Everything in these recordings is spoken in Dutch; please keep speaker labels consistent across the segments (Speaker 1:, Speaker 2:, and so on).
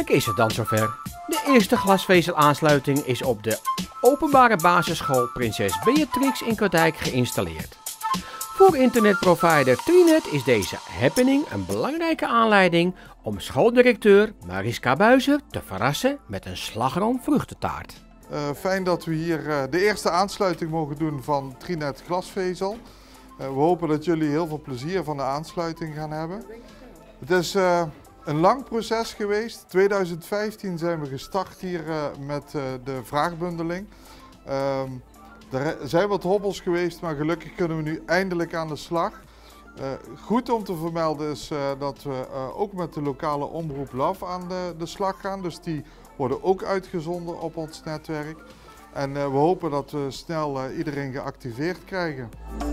Speaker 1: Eindelijk is het dan zover. De eerste glasvezelaansluiting is op de openbare basisschool Prinses Beatrix in Kwartdijk geïnstalleerd. Voor internetprovider Trinet is deze happening een belangrijke aanleiding om schooldirecteur Mariska Buizer te verrassen met een slagroom vruchtentaart.
Speaker 2: Fijn dat we hier de eerste aansluiting mogen doen van Trinet glasvezel. We hopen dat jullie heel veel plezier van de aansluiting gaan hebben. Het is een lang proces geweest. In 2015 zijn we gestart hier met de vraagbundeling. Er zijn wat hobbels geweest, maar gelukkig kunnen we nu eindelijk aan de slag. Goed om te vermelden is dat we ook met de lokale omroep LAF aan de slag gaan. Dus die worden ook uitgezonden op ons netwerk. En we hopen dat we snel iedereen geactiveerd krijgen.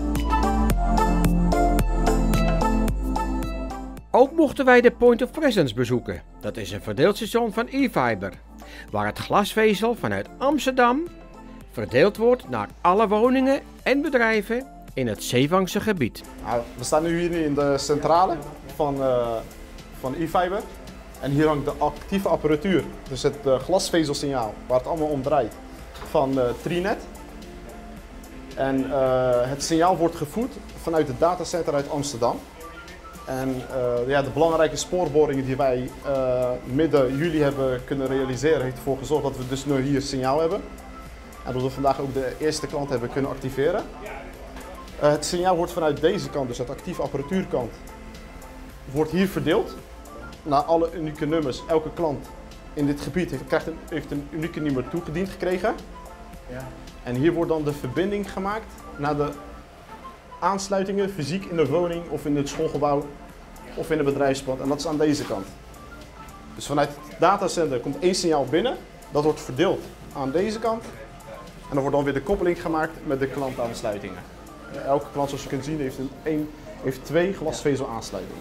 Speaker 1: Ook mochten wij de Point of Presence bezoeken. Dat is een verdeelstation van e-fiber, waar het glasvezel vanuit Amsterdam verdeeld wordt naar alle woningen en bedrijven in het Zeevangse gebied.
Speaker 3: We staan nu hier in de centrale van e-fiber en hier hangt de actieve apparatuur, dus het glasvezelsignaal waar het allemaal om draait van Trinet. En het signaal wordt gevoed vanuit het datacenter uit Amsterdam. En de belangrijke spoorboringen die wij midden juli hebben kunnen realiseren, heeft ervoor gezorgd dat we dus nu hier signaal hebben. En dat we vandaag ook de eerste klant hebben kunnen activeren. Het signaal wordt vanuit deze kant, dus het actieve apparatuurkant, wordt hier verdeeld naar alle unieke nummers. Elke klant in dit gebied heeft een unieke nummer toegediend gekregen. Ja. En hier wordt dan de verbinding gemaakt naar de aansluitingen, fysiek in de woning of in het schoolgebouw of in het bedrijfspand. En dat is aan deze kant. Dus vanuit het datacenter komt één signaal binnen, dat wordt verdeeld aan deze kant. En dan wordt dan weer de koppeling gemaakt met de klantaansluitingen. Elke klant, zoals je kunt zien, heeft twee glasvezelaansluitingen.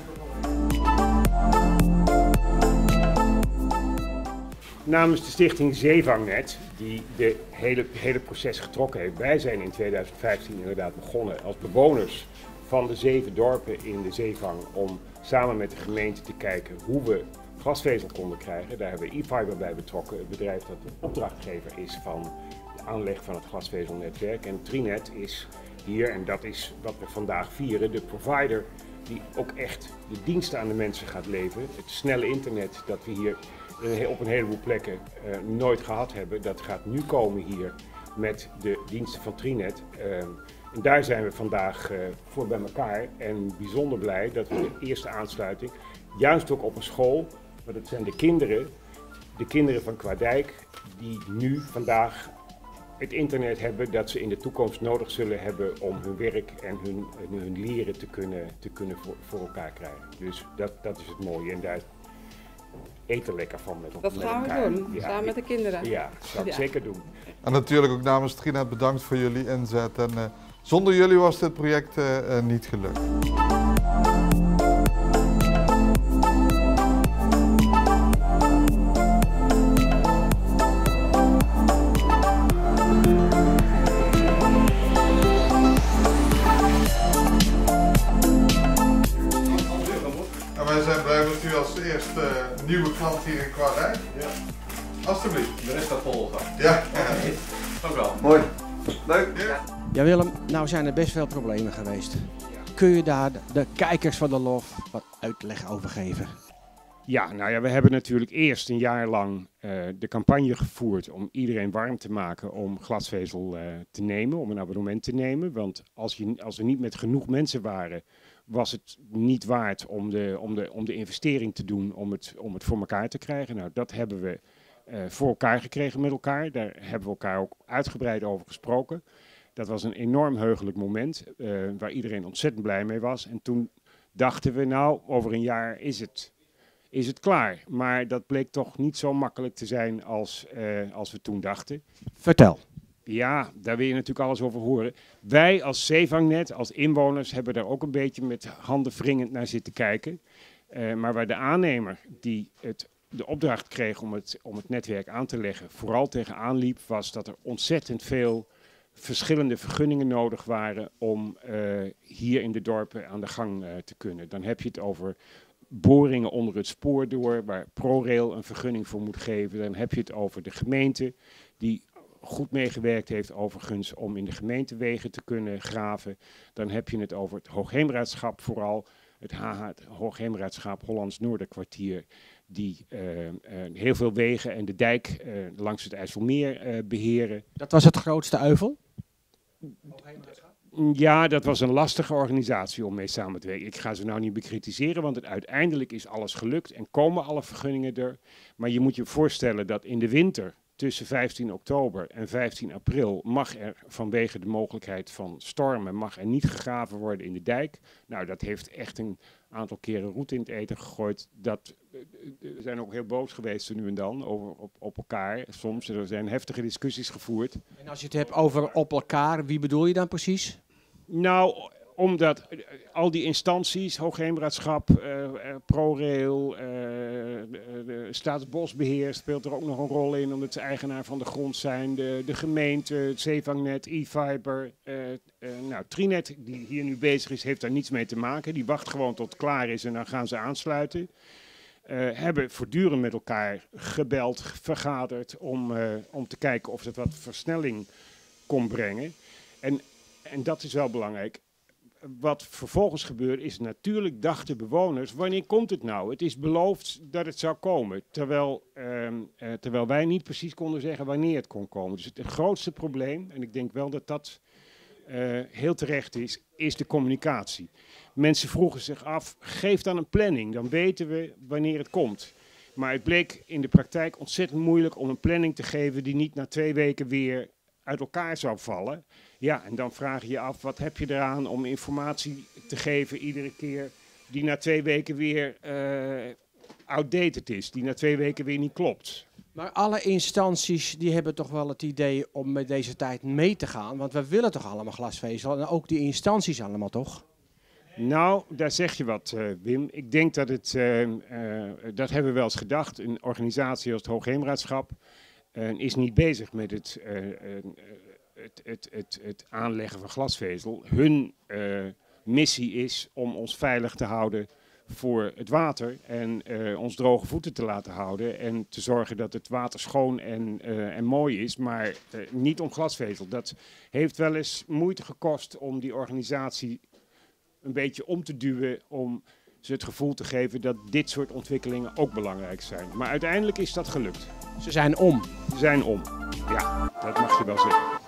Speaker 4: Namens de stichting Zeevangnet, die de hele proces getrokken heeft. Wij zijn in 2015 inderdaad begonnen als bewoners van de 7 dorpen in de Zeevang om samen met de gemeente te kijken hoe we glasvezel konden krijgen. Daar hebben we e-fiber bij betrokken, het bedrijf dat de opdrachtgever is van de aanleg van het glasvezelnetwerk. En Trinet is hier, en dat is wat we vandaag vieren, de provider die ook echt de diensten aan de mensen gaat leveren. Het snelle internet dat we hier op een heleboel plekken nooit gehad hebben, dat gaat nu komen hier met de diensten van Trinet. En daar zijn we vandaag voor bij elkaar en bijzonder blij dat we de eerste aansluiting, juist ook op een school, maar dat zijn de kinderen van Kwartdijk, die nu vandaag het internet hebben dat ze in de toekomst nodig zullen hebben om hun werk en hun leren te kunnen voor elkaar krijgen. Dus dat is het mooie en daar eten lekker van met elkaar.
Speaker 5: Dat gaan we doen, samen met de kinderen.
Speaker 4: Ja, dat zou ik zeker doen.
Speaker 2: En natuurlijk ook namens Trinet bedankt voor jullie inzet. En zonder jullie was dit project niet gelukt. Wij zijn blij met u als eerste nieuwe klant hier in Kwartdijk. Ja. Alsjeblieft.
Speaker 6: De rest gaat volgen.
Speaker 2: Ja.
Speaker 6: Ook wel.
Speaker 2: Mooi. Leuk. Ja.
Speaker 1: Ja Willem, nou zijn er best veel problemen geweest. Kun je daar de kijkers van de LOF wat uitleg over geven?
Speaker 4: Ja, nou ja, we hebben natuurlijk eerst een jaar lang de campagne gevoerd om iedereen warm te maken om glasvezel te nemen, om een abonnement te nemen. Want als we niet met genoeg mensen waren, was het niet waard om de investering te doen om het voor elkaar te krijgen. Nou, dat hebben we voor elkaar gekregen met elkaar. Daar hebben we elkaar ook uitgebreid over gesproken. Dat was een enorm heugelijk moment waar iedereen ontzettend blij mee was. En toen dachten we, nou, over een jaar is het klaar. Maar dat bleek toch niet zo makkelijk te zijn als we toen dachten.
Speaker 1: Vertel.
Speaker 4: Ja, daar wil je natuurlijk alles over horen. Wij als Zeevangnet, als inwoners, hebben daar ook een beetje met handen wringend naar zitten kijken. Maar waar de aannemer die de opdracht kreeg om het netwerk aan te leggen, vooral tegenaan liep, was dat er ontzettend veel verschillende vergunningen nodig waren om hier in de dorpen aan de gang te kunnen. Dan heb je het over boringen onder het spoor door, waar ProRail een vergunning voor moet geven. Dan heb je het over de gemeente, die goed meegewerkt heeft overigens om in de gemeentewegen te kunnen graven. Dan heb je het over het Hoogheemraadschap, vooral het Hoogheemraadschap Hollands Noorderkwartier, die heel veel wegen en de dijk langs het IJsselmeer beheren.
Speaker 1: Dat was het grootste euvel?
Speaker 4: Ja, dat was een lastige organisatie om mee samen te werken. Ik ga ze nou niet bekritiseren, want uiteindelijk is alles gelukt en komen alle vergunningen er. Maar je moet je voorstellen dat in de winter tussen 15 oktober en 15 april mag er vanwege de mogelijkheid van stormen mag er niet gegraven worden in de dijk. Nou, dat heeft echt een aantal keren roet in het eten gegooid. We zijn ook heel boos geweest zo nu en dan op elkaar. Soms er zijn heftige discussies gevoerd.
Speaker 1: En als je het hebt over op elkaar, wie bedoel je dan precies?
Speaker 4: Nou, omdat al die instanties, Hoogheemraadschap, ProRail, Staatsbosbeheer speelt er ook nog een rol in, omdat ze eigenaar van de grond zijn. De gemeente, het zeevangnet, E-Fiber. Trinet, die hier nu bezig is, heeft daar niets mee te maken. Die wacht gewoon tot het klaar is en dan gaan ze aansluiten. Hebben voortdurend met elkaar gebeld, vergaderd om te kijken of het wat versnelling kon brengen. En dat is wel belangrijk. Wat vervolgens gebeurde is natuurlijk dachten bewoners, wanneer komt het nou? Het is beloofd dat het zou komen, terwijl wij niet precies konden zeggen wanneer het kon komen. Dus het grootste probleem, en ik denk wel dat dat heel terecht is de communicatie. Mensen vroegen zich af, geef dan een planning, dan weten we wanneer het komt. Maar het bleek in de praktijk ontzettend moeilijk om een planning te geven die niet na 2 weken weer uit elkaar zou vallen. Ja, en dan vraag je je af, wat heb je eraan om informatie te geven iedere keer die na 2 weken weer outdated is, die na 2 weken weer niet klopt.
Speaker 1: Maar alle instanties die hebben toch wel het idee om met deze tijd mee te gaan, want we willen toch allemaal glasvezel en ook die instanties allemaal toch?
Speaker 4: Nou, daar zeg je wat, Wim. Ik denk dat dat hebben we wel eens gedacht, een organisatie als het Hoogheemraadschap is niet bezig met het aanleggen van glasvezel. Hun missie is om ons veilig te houden voor het water en ons droge voeten te laten houden en te zorgen dat het water schoon en mooi is, maar niet om glasvezel. Dat heeft wel eens moeite gekost om die organisatie een beetje om te duwen, om ze het gevoel te geven dat dit soort ontwikkelingen ook belangrijk zijn. Maar uiteindelijk is dat gelukt.
Speaker 1: Ze zijn om.
Speaker 4: Ze zijn om. Ja, dat mag je wel zeggen.